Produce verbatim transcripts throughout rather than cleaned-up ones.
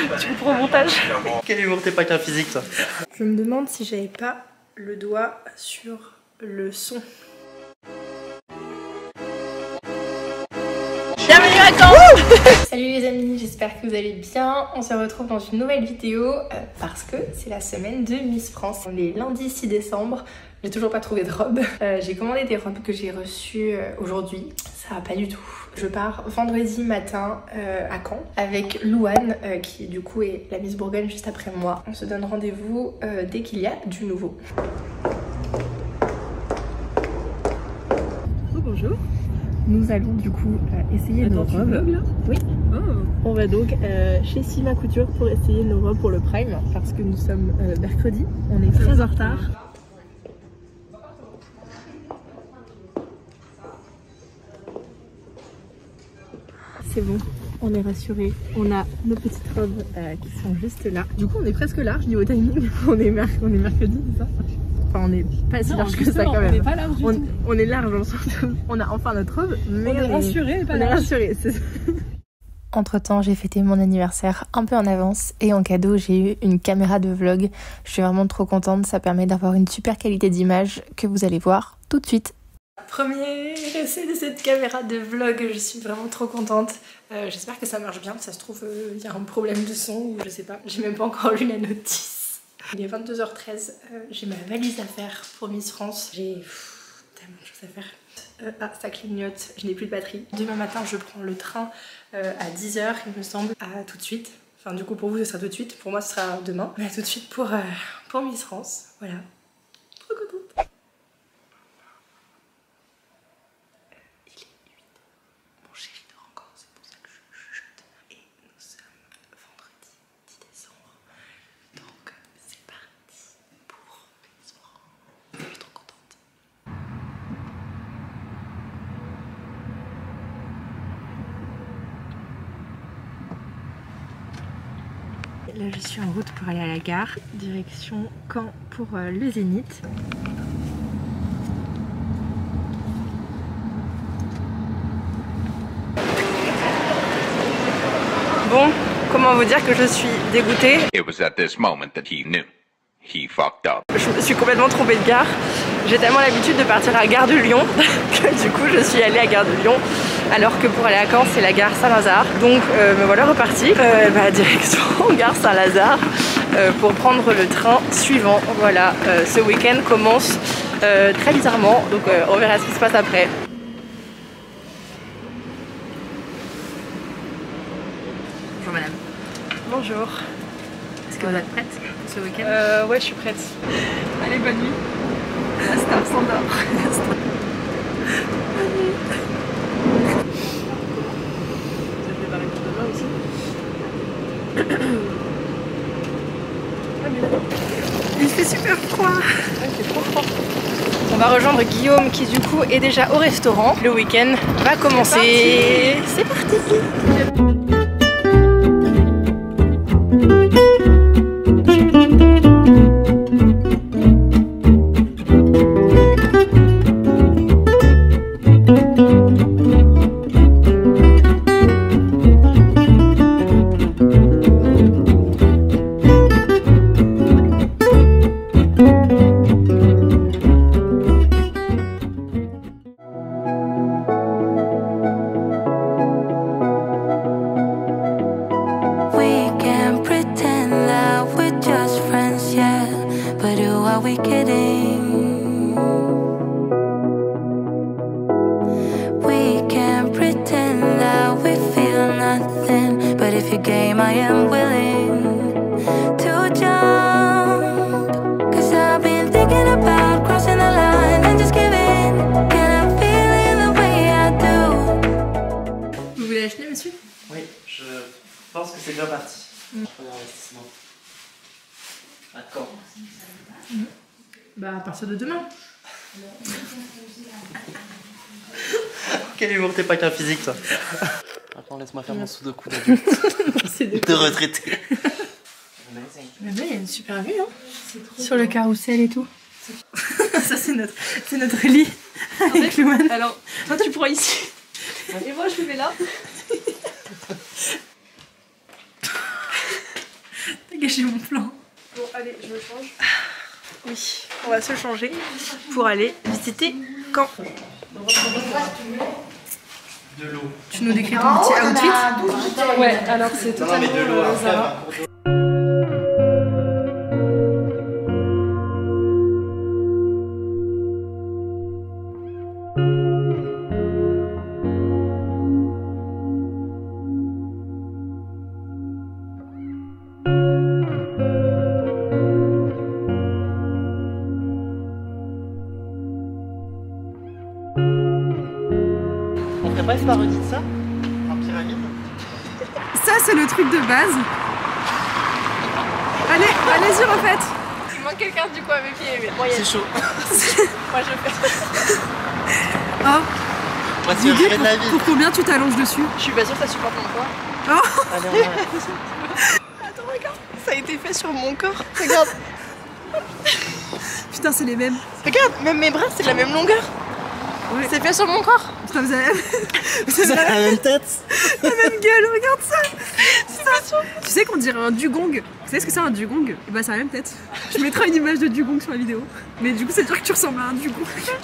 Tu comprends au montage. Quel humour, t'es pas qu'un physique toi. Je me demande si j'avais pas le doigt sur le son. Bienvenue à Caen. Salut les amis, j'espère que vous allez bien. On se retrouve dans une nouvelle vidéo euh, parce que c'est la semaine de Miss France. On est lundi six décembre, j'ai toujours pas trouvé de robe. Euh, j'ai commandé des robes que j'ai reçues euh, aujourd'hui, ça va pas du tout. Je pars vendredi matin euh, à Caen avec Louane euh, qui du coup est la Miss Bourgogne juste après moi. On se donne rendez-vous euh, dès qu'il y a du nouveau. Oh, bonjour. Nous allons du coup euh, essayer Attends, nos robes. Vlogs, là Oui. Oh. On va donc euh, chez Sima Couture pour essayer nos robes pour le Prime parce que nous sommes euh, mercredi. On est très en retard. C'est bon, on est rassurés. On a nos petites robes euh, qui sont juste là. Du coup, on est presque large niveau timing. on, est mer on est mercredi, c'est ça? Enfin, on est pas si non, large que ça quand même. On est pas large du on, tout. On est large, on, on a enfin notre robe, mais on est rassurés, pas on large. est rassurés, c'est ça. Entre temps, j'ai fêté mon anniversaire un peu en avance et en cadeau, j'ai eu une caméra de vlog. Je suis vraiment trop contente, ça permet d'avoir une super qualité d'image que vous allez voir tout de suite. Premier essai de cette caméra de vlog, je suis vraiment trop contente. Euh, J'espère que ça marche bien, ça se trouve il euh, y a un problème de son ou je sais pas, j'ai même pas encore lu la notice. Il est vingt-deux heures treize, euh, j'ai ma valise à faire pour Miss France. J'ai tellement de choses à faire. Euh, ah, ça clignote, je n'ai plus de batterie. Demain matin, je prends le train euh, à dix heures, il me semble. À tout de suite. Enfin, du coup, pour vous, ce sera tout de suite. Pour moi, ce sera demain. Mais à tout de suite pour, euh, pour Miss France. Voilà. Trop contente. Il est huit heures. Mon chéri dort encore, c'est pour ça que je chuchote. Et nous sommes vendredi dix décembre. Donc, c'est parti pour Miss France. Je suis trop contente. Là je suis en route pour aller à la gare, direction Caen pour euh, le Zénith. Bon, comment vous dire que je suis dégoûtée. It was at this moment that he knew. He fucked up. Je me suis complètement trompée de gare. J'ai tellement l'habitude de partir à la gare de Lyon que du coup je suis allée à la gare de Lyon alors que pour aller à Caen c'est la gare Saint-Lazare. Donc euh, me voilà repartie, euh, bah, direction gare Saint-Lazare euh, pour prendre le train suivant. Voilà, euh, ce week-end commence euh, très bizarrement, donc euh, on verra ce qui se passe après. Bonjour madame. Bonjour. Est-ce que vous êtes prête pour ce week-end? Euh ouais, je suis prête. Allez, bonne nuit. La star s'endort. Bonne nuit. Vous êtes préparé pour demain aussi? Ah, mais il fait super froid. Ouais, il fait trop froid. On va rejoindre Guillaume qui du coup est déjà au restaurant. Le week-end va commencer. C'est parti, c'est parti. Je pense que c'est bien parti. Mmh. Premier investissement. À Caen. Mmh. Bah à partir de demain. Quel humour, t'es pas qu'un physique toi. Attends, laisse-moi faire mon sudoku d'adulte. De retraité. Mais là, il y a une super vue hein. Sur le carrousel et tout. Ça c'est notre, c'est notre lit avec Louane. Alors, toi tu prends ici. Et moi je me mets là. T'as gâché mon plan. Bon, allez, je me change. Oui, on va se changer pour aller visiter Caen. De l'eau. Tu nous décris ton petit outfit? Ouais, alors c'est totalement euh, Zara. On ferait pas une parodie de ça? En pyramide? Ça, c'est le truc de base. Allez, allez-y, refaites. Il manque quelqu'un du coup à mes pieds. Mais... C'est chaud. Moi je fais. Oh, Moi, c'est l'idée de la pour, vie. pour combien tu t'allonges dessus? Je suis pas sûre que ça supporte mon corps. Oh. Allez, on va. Attends, regarde. Ça a été fait sur mon corps. Regarde. Putain, c'est les mêmes. Regarde, même mes bras, c'est de la même longueur. Ouais. C'est fait sur mon corps. Putain, vous avez Vous avez la même tête. la même gueule, regarde ça. ça. Tu sais qu'on dirait un dugong. Vous savez ce que c'est un dugong? Et bah, c'est la même tête. Je mettrai une image de dugong sur la vidéo. Mais du coup, ça veut dire que tu ressembles à un dugong.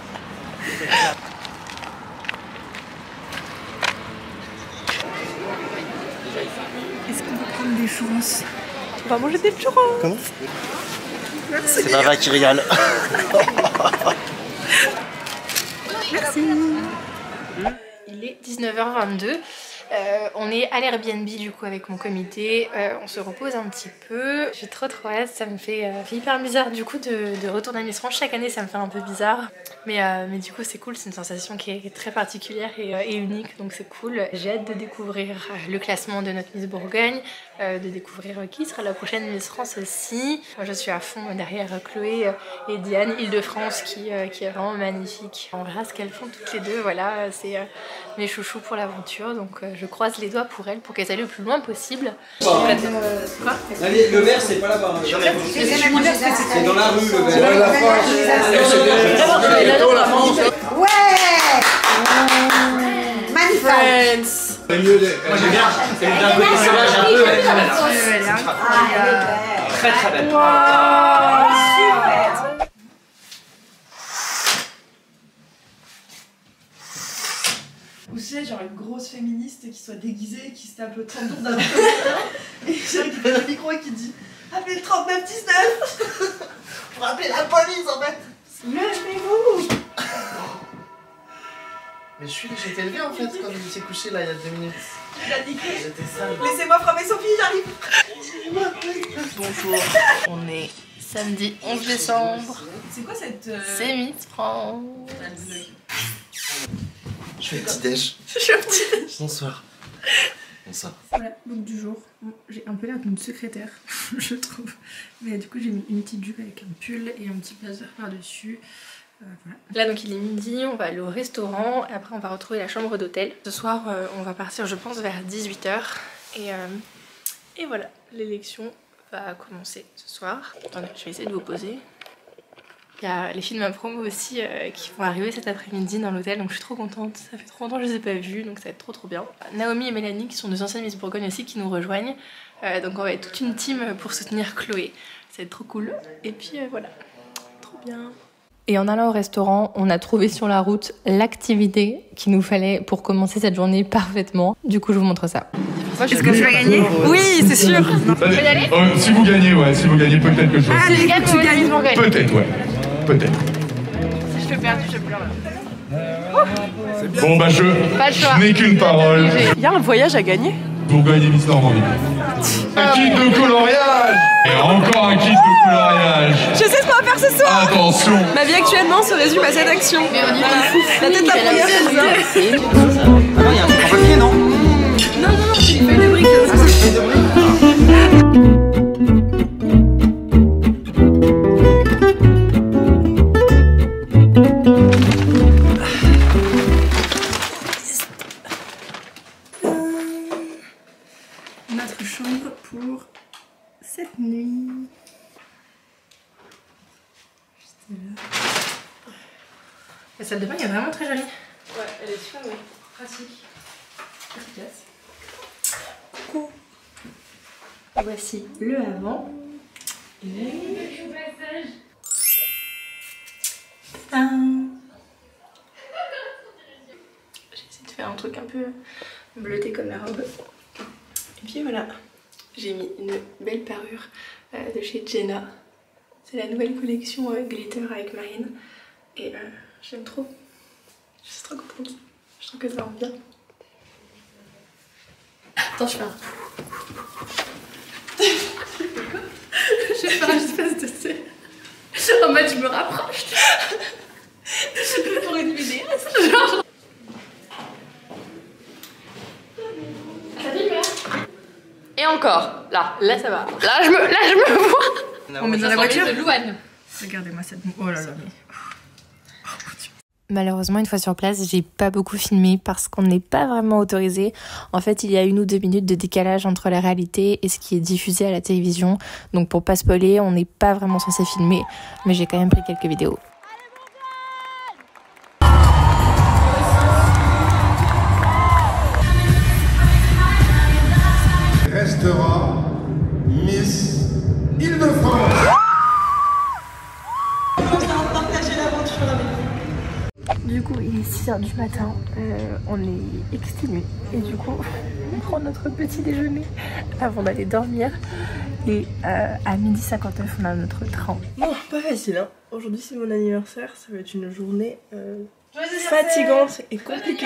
Est-ce qu'on peut prendre des churros? On va manger des churros. Comment? Merci. C'est Bava qui régale. Merci. Il est dix-neuf heures vingt-deux. Euh, on est à l'Airbnb du coup avec mon comité, euh, on se repose un petit peu. J'ai trop trop hâte, ça me fait, euh, fait hyper bizarre du coup de, de retourner à Miss France. Chaque année ça me fait un peu bizarre, mais, euh, mais du coup c'est cool, c'est une sensation qui est, qui est très particulière et, euh, et unique, donc c'est cool. J'ai hâte de découvrir le classement de notre Miss Bourgogne, euh, de découvrir qui sera la prochaine Miss France aussi. Moi, je suis à fond derrière Chloé et Diane, Île-de-France qui, euh, qui est vraiment magnifique. On verra ce qu'elles font toutes les deux, voilà, c'est euh, mes chouchous pour l'aventure, donc euh, je croise les doigts pour elles pour qu'elles aillent le plus loin possible. Quoi? Allez, le verre c'est pas là-bas. Hein. C'est dans la rue le verre. Ouais, la fin. Ouais. Magnifique. C'est mieux de... Moi j'aime bien. C'est d'un côté sauvage un peu. Elle est incroyable. Très très belle. Ou c'est genre une grosse féministe qui soit déguisée, qui se tape le trente-deux d'un et qui récupère le micro et qui dit appelez le trente-neuf dix-neuf. Pour appeler la police en fait. Levez-vous. Mais je suis, j'étais levé en fait quand il s'est couché là il y a deux minutes. Il a dit que J'étais sale. laissez-moi frapper Sophie, j'arrive. Bonjour, on est samedi onze décembre, C'est quoi cette... Euh... c'est Miss France. Je fais le petit déj. Je suis un petit... Bonsoir. Bonsoir. Voilà, look du jour. Bon, j'ai un peu l'air d'une secrétaire, je trouve. Mais du coup, j'ai mis une petite jupe avec un pull et un petit blazer par-dessus. Euh, voilà. Là donc il est midi, on va aller au restaurant, après on va retrouver la chambre d'hôtel. Ce soir euh, on va partir je pense vers dix-huit heures et, euh, et voilà, l'élection va commencer ce soir. Attendez, je vais essayer de vous poser. Il y a les filles de ma promo aussi euh, qui vont arriver cet après-midi dans l'hôtel, donc je suis trop contente, ça fait trop longtemps que je les ai pas vues, donc ça va être trop trop bien. Naomi et Mélanie qui sont deux anciennes Miss Bourgogne aussi qui nous rejoignent, euh, donc on va être toute une team pour soutenir Chloé, ça va être trop cool. Et puis euh, voilà, trop bien. Et en allant au restaurant, on a trouvé sur la route l'activité qu'il nous fallait pour commencer cette journée parfaitement. Du coup, je vous montre ça. Est-ce que je vais gagner? Oui, c'est sûr. Allez, euh, si vous gagnez, ouais, si vous gagnez peut-être quelque chose. Allez, Tu gagnes, tu ouais, gagnes. Miss Bourgogne. Peut-être, ouais. Peut-être. Si je te perds, je pleure là. Bon, bah, je, Pas le choix. je n'ai qu'une parole. Il y a un voyage à gagner? Bourgogne et Miss Normandie. Un kit de coloriage. Et encore un kit de coloriage. Je sais ce qu'on va faire ce soir. Attention. Ma vie actuellement se résume à cette action. Mais on y va. La tête la première chose. Ah non, il y a un truc en papier, non? Non, non, non, c'est une feuille de briques. Ah, c'est une feuille de briques. Notre chambre pour cette nuit. Juste là. La salle de bain est vraiment très jolie. Ouais, elle est super, oui. Pratique. Efficace. Voici le avant. Et... J'ai essayé de faire un truc un peu bleuté comme la robe. Et puis voilà, j'ai mis une belle parure euh, de chez Jenna. C'est la nouvelle collection euh, glitter avec Marine. Et euh, j'aime trop. Je suis trop contente. Je trouve que ça rend bien. Attends, je fais un... Je vais faire une espèce de scène. En mode, je me rapproche. Pour une vidéaste. Genre... Et encore, là, là ça va. Là je me, là, je me vois. On met dans la voiture de Louane. Regardez-moi cette... Oh là là. Malheureusement, une fois sur place, j'ai pas beaucoup filmé parce qu'on n'est pas vraiment autorisé. En fait, il y a une ou deux minutes de décalage entre la réalité et ce qui est diffusé à la télévision. Donc pour pas spoiler, on n'est pas vraiment censé filmer, mais j'ai quand même pris quelques vidéos. Restera Miss Île-de-France. On va partager l'aventure avec vous. Du coup, il est six heures du matin, euh, on est exténués et du coup, on prend notre petit déjeuner avant d'aller dormir. Et euh, à midi cinquante-neuf, on a notre train. Bon, pas facile hein. Aujourd'hui c'est mon anniversaire, ça va être une journée euh, fatigante et compliquée.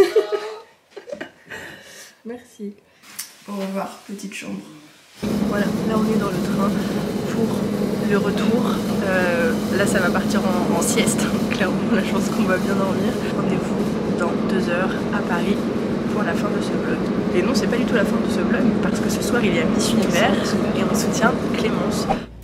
Merci. Au revoir, petite chambre. Voilà, là on est dans le train pour le retour. Euh, là ça va partir en, en sieste, clairement là je pense qu'on va bien dormir. Rendez-vous dans deux heures à Paris pour la fin de ce vlog. Et non, c'est pas du tout la fin de ce vlog parce que ce soir il y a Miss Univers et on soutient Clémence.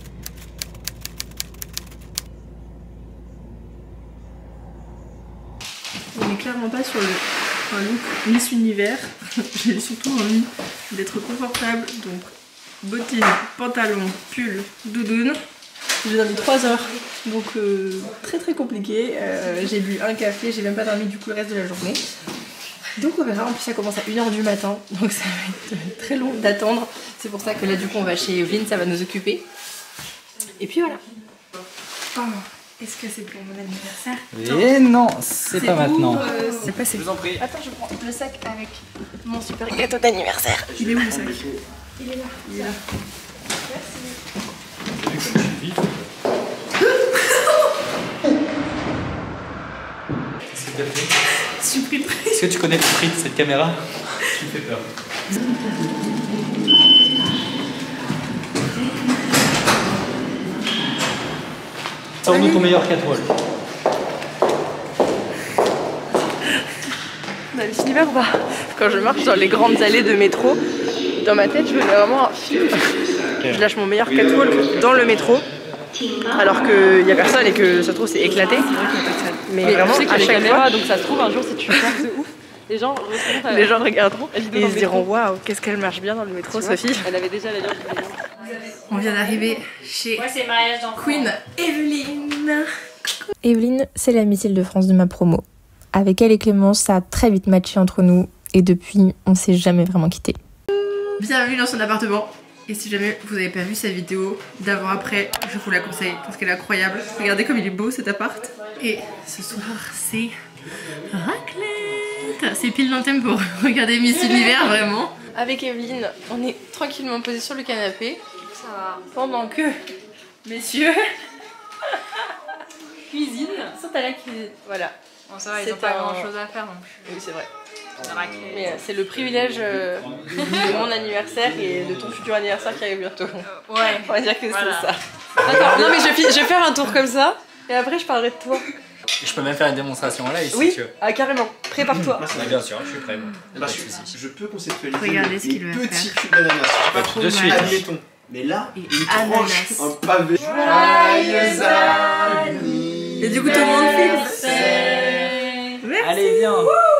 On n'est clairement pas sur le un look Miss Univers. J'ai surtout envie d'être confortable, donc bottines, pantalon, pull, doudoune. J'ai dormi trois heures, donc euh, très très compliqué. Euh, j'ai bu un café, j'ai même pas dormi du coup le reste de la journée. Donc on verra, en plus ça commence à une heure du matin, donc ça va être très long d'attendre. C'est pour ça que là du coup on va chez Evelyne, ça va nous occuper. Et puis voilà. Oh. Est-ce que c'est pour mon anniversaire? Et non, c'est pas maintenant. Euh, c'est passé. Je vous en prie. Attends, je prends le sac avec mon super gâteau d'anniversaire. Il est où le sac? Il est là. Il est là. Qu'est-ce que tu as fait? Supprime. Est-ce que tu connais le prix de cette caméra? Tu me fais peur. Sors-nous ton meilleur catwalk. On a Miss Univers ou pas? Quand je marche dans les grandes allées de métro, dans ma tête je veux vraiment un film. Je lâche mon meilleur catwalk dans le métro, alors qu'il n'y a personne et que ça se trouve c'est éclaté. Mais, mais vraiment tu sais à chaque fois, donc ça se trouve un jour si tu passes de ouf, les gens, les gens regarderont et ils se diront waouh, qu'est-ce qu'elle marche bien dans le métro, Sophie. Elle avait déjà l'allure. On vient d'arriver chez Queen Evelyne. Evelyne, c'est la Miss Île-de-France de ma promo. Avec elle et Clémence, ça a très vite matché entre nous et depuis, on s'est jamais vraiment quitté. Bienvenue dans son appartement. Et si jamais vous n'avez pas vu sa vidéo d'avant-après, je vous la conseille parce qu'elle est incroyable. Regardez comme il est beau cet appart. Et ce soir, c'est raclette. C'est pile dans le thème pour regarder Miss Univers, vraiment. Avec Evelyne, on est tranquillement posé sur le canapé. Ça va. Pendant que messieurs cuisine sont à la cuisine. Voilà. Bon, ça va, ils n'ont pas grand chose à faire non plus. Oui, c'est vrai. Mais euh, c'est le privilège euh, de mon anniversaire et de ton futur anniversaire qui arrive bientôt. Euh, ouais. On va dire que voilà. c'est ça. D'accord, non mais je vais, je vais faire un tour comme ça et après je parlerai de toi. Je peux même faire une démonstration là ici Oui, si tu veux. ah, carrément. Prépare-toi. Oui, bien sûr, je suis prêt. Bon. Bah, Pas de je, soucis. je peux conceptualiser Regardez ce une qu'il va petite faire. tube d'ananas. Pas trop De suite. Admettons. Mais là, Et une ananas. tranche, un pavé. Joyeux anniversaire. Et du coup tout le monde filme. Merci. Allez, viens.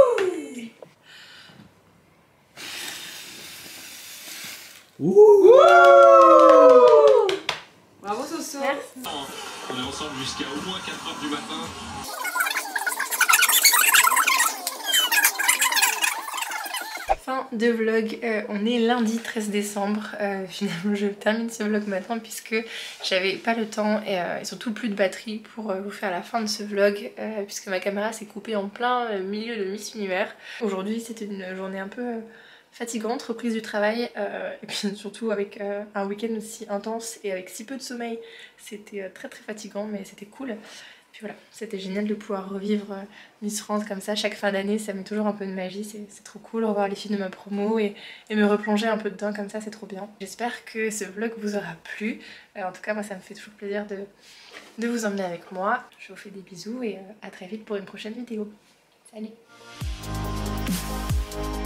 Ouh. Bravo Soso. On est ensemble jusqu'à au moins quatre heures du matin. Fin de vlog, euh, on est lundi treize décembre, euh, finalement je termine ce vlog maintenant puisque j'avais pas le temps et, euh, et surtout plus de batterie pour euh, vous faire la fin de ce vlog euh, puisque ma caméra s'est coupée en plein euh, milieu de Miss Univers. Aujourd'hui c'était une journée un peu euh, fatigante, reprise du travail euh, et puis surtout avec euh, un week-end aussi intense et avec si peu de sommeil, c'était euh, très très fatigant mais c'était cool. Puis voilà, c'était génial de pouvoir revivre euh, Miss France comme ça, chaque fin d'année ça met toujours un peu de magie, c'est trop cool, revoir les filles de ma promo et, et me replonger un peu dedans comme ça, c'est trop bien. J'espère que ce vlog vous aura plu, euh, en tout cas moi ça me fait toujours plaisir de, de vous emmener avec moi. Je vous fais des bisous et euh, à très vite pour une prochaine vidéo. Salut!